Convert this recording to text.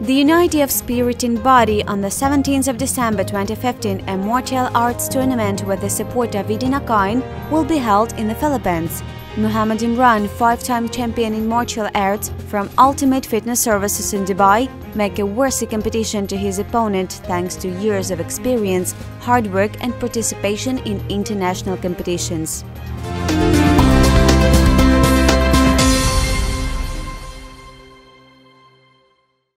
The unity of spirit and body on the 17th of December 2015, a martial arts tournament with the support of E-Dinar Coin will be held in the Philippines. Muhammad Imran, 5-time champion in martial arts from Ultimate Fitness Services in Dubai, make a worthy competition to his opponent thanks to years of experience, hard work and participation in international competitions.